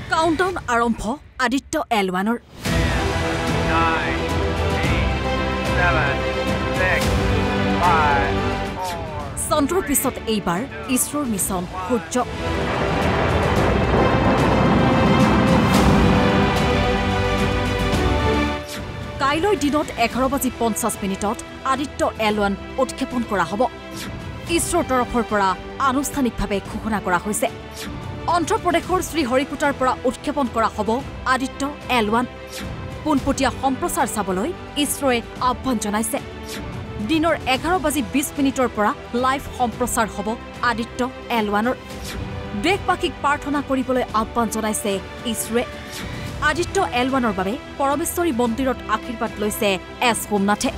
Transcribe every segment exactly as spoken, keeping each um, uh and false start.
countdown আৰম্ভ Aditya L ওৱানৰ চন্দ্ৰৰ পিছত এইবাৰ ইছৰোৰ মিছন সূৰ্য কাইলৈ দিনত এঘাৰ বাজি পঞ্চাছ মিনিটত আদিত্য এল ওৱান উৎক্ষেপণ কৰা হ'ব ইছৰোৰ তৰফৰ পৰা আনুষ্ঠানিকভাৱে ঘোষণা কৰা হৈছে অন্ধ্ৰপ্ৰদেশৰ শ্ৰীহৰিকোটাৰ পৰা উৎক্ষেপণ কৰা হ'ব আদিত্য এল ওৱান পোনপটীয়া সম্প্ৰচাৰ চাবলৈ ইছৰোৱে আহ্বান জনাইছে দিনৰ এঘাৰ বাজি বিশ মিনিটৰ পৰা লাইভ সম্প্ৰচাৰ হ'ব আদিত্য এল ওৱানৰ দেশবাসীক প্ৰাৰ্থনা কৰিবলৈ আহ্বান জনাইছে ইছৰোৱে আদিত্য এল ওৱানৰ বাবে পৰমেশ্বৰী মন্দিৰত আশীৰ্বাদ লৈছে এছ সোমনাথে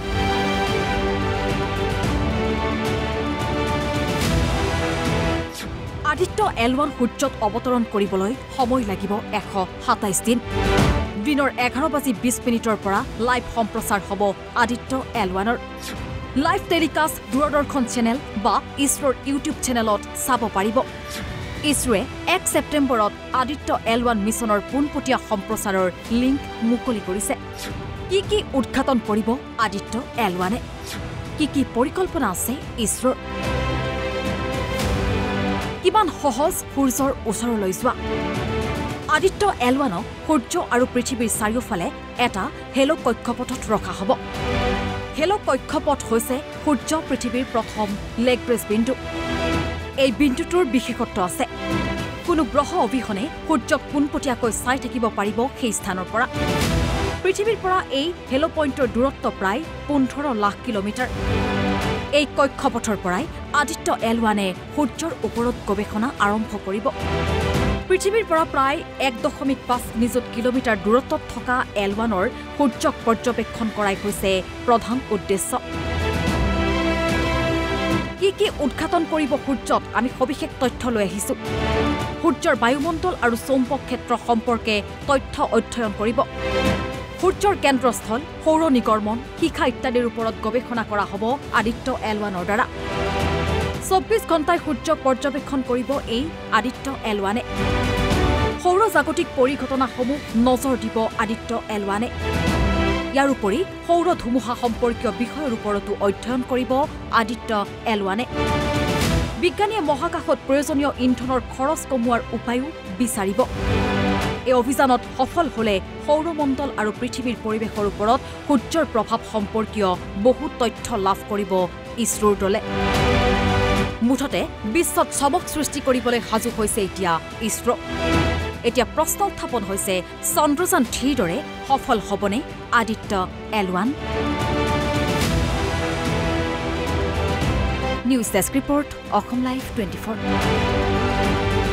আদিত্য এল ওৱান সূৰ্যত অৱতৰণ কৰিবলৈ সময় লাগিব এশ সাতাইছ দিন দিনৰ এঘাৰ বাজি বিশ মিনিটৰ পৰা লাইভ সম্প্ৰচাৰ হ'ব আদিত্য এল ওৱানৰ লাইভ টেলিকাষ্ট দূৰদৰ্শন চেনেল বা ইছৰোৰ ইউটিউব চেনেলত চাব পাৰিব ইছৰোৱে এক ছেপ্টেম্বৰত আদিত্য এল ওৱান মিছনৰ পোনপটীয়া সম্প্ৰচাৰৰ লিংক মুকলি কৰিছে কি কি উদ্ঘাটন কৰিব আদিত্য এল ওৱানে কি কি পৰিকল্পনা আছে ইছৰোৰ কিমান সহজ সূৰ্যৰ ওচৰলৈ যোৱা আদিত্য এল ওৱানক সূৰ্য আৰু পৃথিৱীৰ চাৰিওফালে এটা হেলো কক্ষপথত ৰখা হ'ব হেলো কক্ষপথ হৈছে সূৰ্য পৃথিৱীৰ প্ৰথম লেগব্ৰেজ বিন্দু এই বিন্দুটোৰ বিশেষত্ব আছে কোনো গ্ৰহ অবিহনে সূৰ্যক পোনপটীয়াকৈ চাই থাকিব পাৰিব সেই স্থানৰ পৰা পৃথিৱীৰ পৰা এই হেলো পইণ্টৰ দূৰত্ব প্ৰায় পোন্ধৰ লাখ কিলোমিটাৰ এই কক্ষপথৰ পৰাই আদিত্য এল ওৱানে সূৰ্যৰ ওপৰত গৱেষণা আৰম্ভ কৰিব পৃথিৱীৰ পৰা প্ৰায় এক দশমিক পাঁচ নিযুত কিলোমিটাৰ দূৰত্বত থকা এল ওৱানৰ সূৰ্যক পৰ্যবেক্ষণ কৰাই হৈছে প্ৰধান উদ্দেশ্য কি কি উদ্ঘাটন কৰিব সূৰ্যত আমি সবিশেষ তথ্য লৈ আহিছো সূৰ্যৰ বায়ুমণ্ডল আৰু চৌম্বক ক্ষেত্ৰ সম্পৰ্কে তথ্য অধ্যয়ন কৰিব সূৰ্যৰ কেন্দ্ৰস্থল সৌৰ নিগৰ্মন শিখা ইত্যাদিৰ ওপৰত গৱেষণা কৰা হ'ব আদিত্য এল ওৱানৰ দ্বাৰা চৌব্বিছ ঘণ্টাই সূৰ্যক পৰ্যবেক্ষণ কৰিব এই আদিত্য এল ওৱানে সৌৰজাগতিক পৰিঘটনাসমূহ নজৰ দিব আদিত্য এল ওৱানে ইয়াৰ উপৰি সৌৰ ধুমুহা সম্পৰ্কীয় বিষয়ৰ ওপৰতো অধ্যয়ন কৰিব আদিত্য এল ওৱানে বিজ্ঞানীয়ে মহাকাশত প্ৰয়োজনীয় ইন্ধনৰ খৰচ কমোৱাৰ উপায়ো বিচাৰিব এই অভিযানত সফল হলে সৌৰমণ্ডল আৰু পৃথিৱীৰ পৰিৱেশৰ ওপৰত সূৰ্যৰ প্ৰভাৱ সম্পৰ্কীয় বহু তথ্য লাভ কৰিব ইছৰোৰ দলে মুঠতে বিশ্বত চমক সৃষ্টি কৰিবলৈ সাজু হৈছে এতিয়া ইছৰো এতিয়া প্ৰশ্ন উত্থাপন হৈছে চন্দ্ৰযান থ্ৰীৰ দৰে সফল হ'বনে Aditya L one news desk report Asom live twenty four